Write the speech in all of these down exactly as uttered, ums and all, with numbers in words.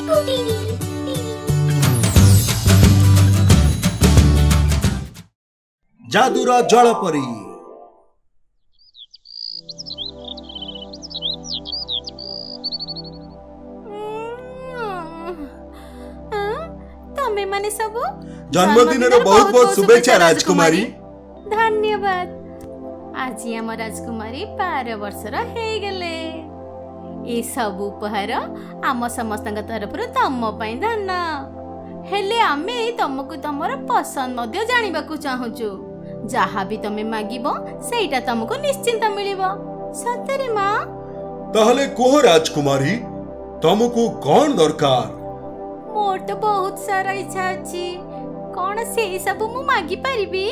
जादूर जलपरी तमे माने सब जन्मदिन बहुत बहुत शुभेच्छा राजकुमारी। धन्यवाद। आज आम राजकुमारी बारह वर्षर हो गले। ये सब उपहार आम समस्त तरफ तम धन हेले आमे तुमको तुमर पसंद मध्य जानिबा को चाहूचु। जहा भी तमे मागिबो सेटा तुमको निश्चिंत मिलिबो। सतरे मां ताहले कोह राजकुमारी तुमको कौन दरकार? मोर तो बहुत सारा इच्छा अछि। कौन से सब मु मागी परिबी?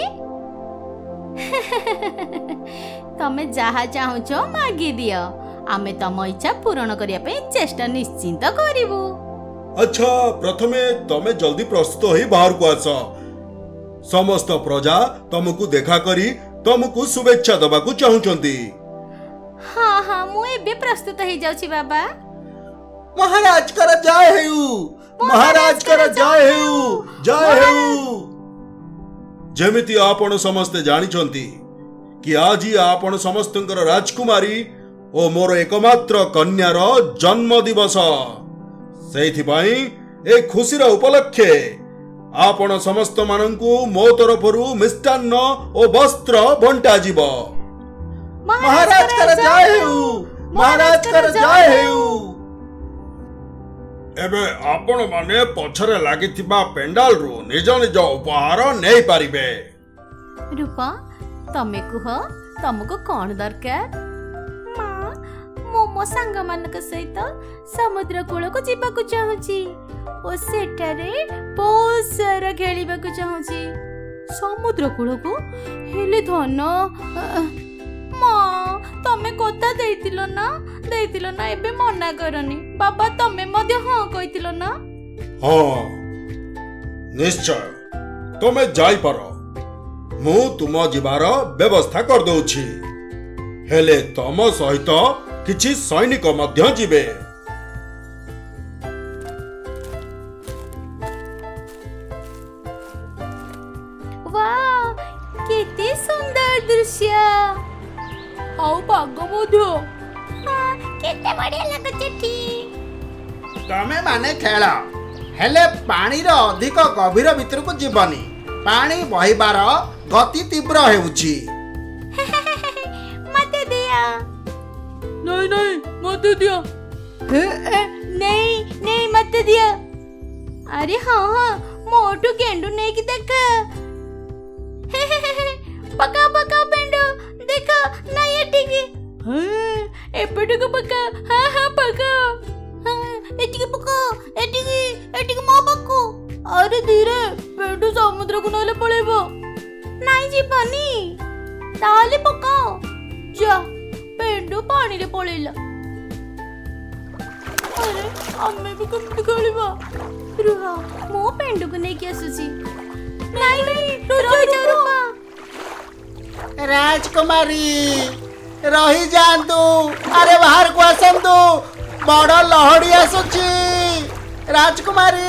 तमे जहा चाहूचो मागी दियो। आमे तम इच्छा पूर्ण करिया पे चेष्टा निश्चिंत करिवु। अच्छा प्रथमे तमे जल्दी प्रस्तुत होई बाहर को आस। समस्त प्रजा तुमको देखा करी तुमको शुभेच्छा दबा को चाहूचंती। हाँ हाँ मु एबे प्रस्तुत हो जाउची बाबा। महाराज कर जय हेउ, महाराज कर जय हेउ, जय हेउ। जेमिति आपण समस्त जानिचंती कि आज आपण समस्तंकर राजकुमारी ओ मोर एकमात्र कन्यार जन्म दिवस। सेथिपाई ए खुशीर उपलक्षे आपण समस्त मानंकु मो तरफरु मिष्टान्न ओ वस्त्र बंटा जीव। महाराज कर जय हेउ, महाराज कर जय हेउ। एबे आपण माने पछरे लागिथिबा पेंडाल रु निज निज उपहार नै पारिबे। रूपा तमे कुह तुमको कौन दरकार? मां मो मो सांग मानक सहित समुद्र कूल को जीवा को चाहूची। ओ सेटारे बहुत सारा खेलिबा को चाहूची। समुद्र कूल को हेले धन मां तमे कोता देइतिलो ना देइतिलो ना एबे मना करनी। बाबा तमे मध्य हां कहितिलो ना? हां निश्चय तमे जाई पारो। मु तुम जीवार व्यवस्था कर दउछि। हेले तम सहित किछि सैनिक मध्य जीवे। वाह केते सुंदर दृश्य। आउ पाग मध्य हां केते बढ़िया लागछथि। तमे माने खेल हेले पानी रो अधिक गभीर भीतर को जीवनी। पानी बहिबार गति तीव्र हेउची। मते दिया। नहीं नहीं मते दिया। नहीं नहीं मते दिया। अरे हाँ हाँ मोटू गेंडू नहीं की देखा। पका पका पेंडू देखा ना ये टिकी। हाँ एपटे को पका। हाँ हाँ पका। हाँ एटिकी पका एटिकी एटिकी माँ पको। अरे धीरे पेंडू समुद्र को नले पळेबो। नहीं जीवनी ताले पकाओ। जा पेंडू पानी रे पळेला। अरे अम्मे भी कम खेलिबा। रुहा मो पेंडू को नहीं के आसुची। नहीं नहीं रही जा रुहा। राजकुमारी रही जांतु। अरे बाहर को आसंतु बड़ लहड़ी आसुची। राजकुमारी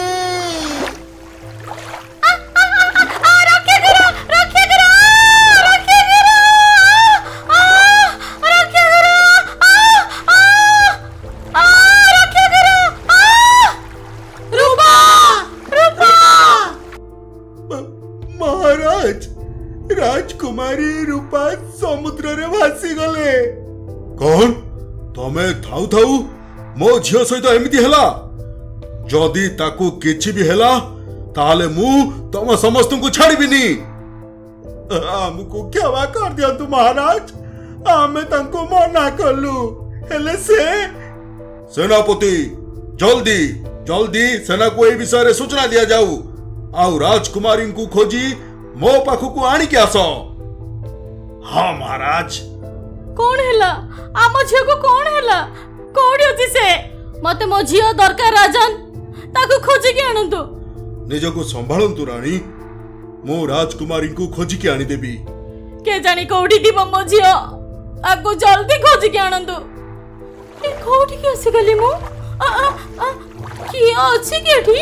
राजकुमारी रूपा समुद्र रे भासी गले। कौन तमे थाउ थाउ मो झियो सहित एमिति हेला? जदी ताकू किछि भी हेला ताले मु तम समस्त को छाड़बिनी। हमको क्षमा कर दियंतु महाराज। आमे तांको मना कलु हेले से सेनापति जल्दी जल्दी सेना को ए विषय रे सूचना दिया जाऊ। आउ राजकुमारी को खोजी मो पाखु को आनी के आसो। हाँ महाराज। कौन हेला? आम झियो को कौन हेला? कोडी अछि से? मते मो झियो दरकार राजन। ताको खोजी के आनंतु। निज को संभालंतु रानी। मो राजकुमारी को खोजी के आनी देबी। के जानी कोडी दिबो मो झियो। आको जल्दी खोजी के आनंतु। ए कोडी के आसी गली मो? आ आ आ की ଝିଅ ଅଛି କି ଏଠି?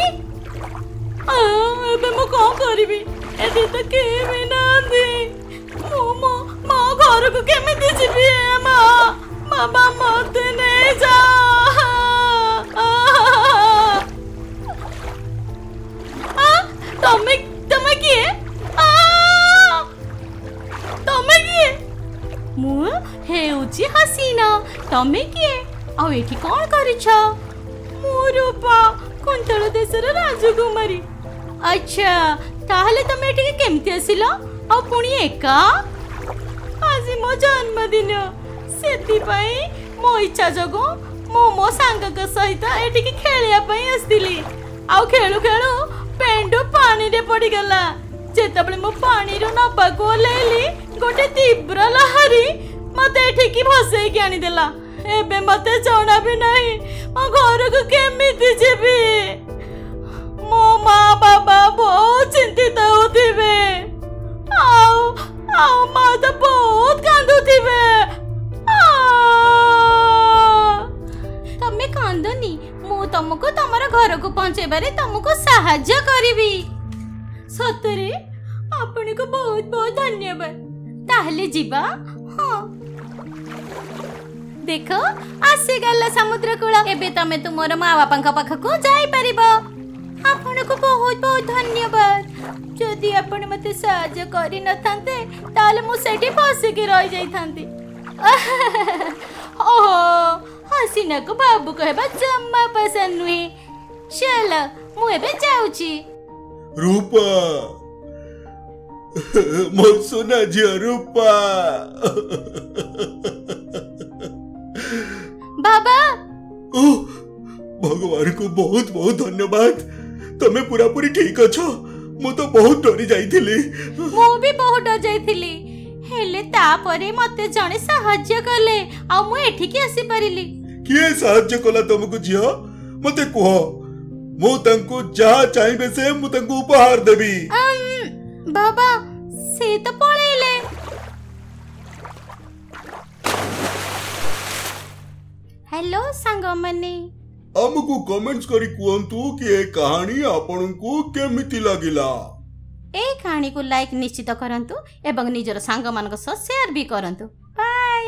ଏବେ ମୁଁ କଣ କରିବି? ଏଠି ତ କେହି ବି ନାହାନ୍ତି। ମୁଁ ମୋ ମୋ ଘରକୁ କେମିତି ଯିବି? ମା ବାବା ମତେ ନେଇଯା। ତମେ ତମେ କିଏ? ତମେ କିଏ? ମୁଁ ହେଉଛି ହସିନା। ତମେ କିଏ? ଆଉ ଏଠି କଣ କରିଛ? ମୁଁ ରୂପା, କୁନ୍ତଳ ଦେଶର ରାଜକୁମାରୀ। ଆଚ୍ଛା, ତାହେଲେ ତମେ ଏଠିକି କେମିତି ଆସିଲ? ଆଉ ପୁଣି ଏକା? ଆଜି ମୋ ଜନ୍ମଦିନ, ସେଥିପାଇଁ ମୋ ଇଚ୍ଛା ଯୋଗୁଁ ମୁଁ ମୋ ସାଙ୍ଗଙ୍କ ସହିତ ଏଠିକି ଖେଳିବା ପାଇଁ ଆସିଥିଲି। ଆଉ ଖେଳୁ ଖେଳୁ ପେଣ୍ଡୁ ପାଣିରେ ପଡ଼ିଗଲା। ଯେତେବେଳେ ମୁଁ ପାଣିରୁ ନବାକୁ ଓହ୍ଲେଇଲି, ଗୋଟେ ତୀବ୍ର ଲହରୀ ମତେ ଏଠିକି ଭସେଇକି ଆଣିଦେଲା। ଏବେ ମତେ ଜଣା ବି ନାହିଁ ମୋ ଘରକୁ କେମିତି ଯିବି। ମୋ ମା ବାବା ବହୁତ ଚିନ୍ତିତ ହଉଥିବେ। ଆଉ ଆଉ ମା ତ ବହୁତ କାନ୍ଦୁଥିବେ। ତମେ କାନ୍ଦନି, ମୁଁ ତମକୁ ତମର ଘରକୁ ପହଞ୍ଚେଇବାରେ ତମକୁ ସାହାଯ୍ୟ କରିବି। ସତରେ? ଆପଣଙ୍କୁ ବହୁତ ବହୁତ ଧନ୍ୟବାଦ। ତାହେଲେ ଯିବା? ହଁ, ଦେଖ ଆସିଗଲା ସମୁଦ୍ର କୂଳ। ଏବେ ତମେ ତୁମର ମା ବାପାଙ୍କ ପାଖକୁ ଯାଇପାରିବ। ଆପଣଙ୍କୁ ବହୁତ ବହୁତ ଧନ୍ୟବାଦ। ଯଦି ଆପଣ ମତେ ସାହାଯ୍ୟ କରିନଥାନ୍ତେ ତାହେଲେ ମୁଁ ସେଠି ଫସିକି ରହିଯାଇଥାନ୍ତି। ଓହୋ, ହସିନାକୁ ବାବୁ କହିବା ଜମା ପସନ୍ଦ ନୁହେଁ। ଚାଲ, ମୁଁ ଏବେ ଯାଉଛି। ରୂପା, ମୋ ସୁନା ଝିଅ ରୂପା। ବାବା, ଓଃ, ଭଗବାନଙ୍କୁ ବହୁତ ବହୁତ ଧନ୍ୟବାଦ। ତମେ ପୁରାପୁରି ଠିକ ଅଛ? ମୁଁ ତ ବହୁତ ଡରି ଯାଇଥିଲି। ମୁଁ ବି ବହୁତ ଡରି ଯାଇଥିଲି, ହେଲେ ତାପରେ ମତେ ଜଣେ ସାହାଯ୍ୟ କଲେ ଆଉ ମୁଁ ଏଠିକି ଆସିପାରିଲି। କିଏ ସାହାଯ୍ୟ କଲା ତମକୁ ଝିଅ? ମତେ କୁହ, ମୁଁ ତାଙ୍କୁ ଯାହା ଚାହିଁବେ ସେ ମୁଁ ତାଙ୍କୁ ଉପହାର ଦେବି। ବାବା, ସେ ତ ପଳେଇଲେ। हेलो सांगमाने, हमको कमेंट्स करी कुहंतु कि ए कहानी आपनकु केमिति लागिला। ए कहानी को लाइक निश्चित करंतु एवं निजर सांग मानक सह शेयर भी करंतु। बाय।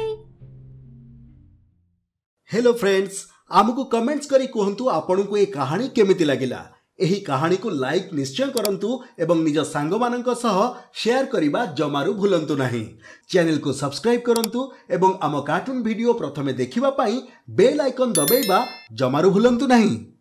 हेलो फ्रेंड्स, हमको कमेंट्स करी कुहंतु आपनकु ए कहानी केमिति लागिला। एही कहानी को लाइक निश्चय करंतु एवं निज सांग मानक सह शेयर करिबा जमारू भूलंतु नहीं। चैनल को सब्सक्राइब करंतु एवं आम कार्टून वीडियो प्रथमे देखिबा पाई बेल आइकन दबाइबा जमारू भूलंतु नहीं।